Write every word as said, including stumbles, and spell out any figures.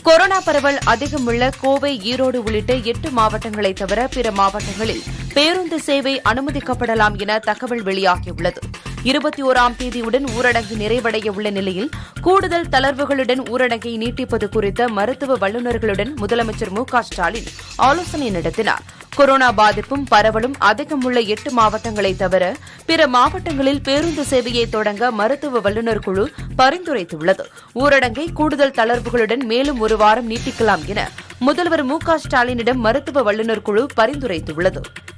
Corona பரவல் அதிகம் உள்ள கோவை, ஈரோடு உள்ளிட்ட எட்டு மாவட்டங்களை தவிர பிற மாவட்டங்களில் பேருந்து சேவை அனுமதிக்கப்படலாம் என தகவல் வெளியாகியுள்ளது. இருபத்தி ஓராம் தேதியுடன் ஊரடங்கு நிறைவடைய உள்ள நிலையில் கூடுதல் தளர்வுகளுடன் ஊரடங்கை நீட்டிப்பது குறித்த மருத்துவ வல்லுநர்களுடன் முதலமைச்சர் மு க ஸ்டாலின் ஆலோசனை நடத்தினார். கொரோனா பாதிப்பும் பரவலும் அதிகம் உள்ள எட்டு மாவட்டங்களை தவிர பிற மாவட்டங்களில் பேருந்து சேவையை தொடங்க மருத்துவ வல்லுநர் குழு பரிந்துரைத்துள்ளது. ஊரடங்கை கூடுதல் தளர்வுகளுடன் மேலும் ஒரு வாரம் நீட்டிக்கலாம் என முதல்வர் மு க ஸ்டாலினிடம் மருத்துவ வல்லுநர் குழு பரிந்துரைத்துள்ளது.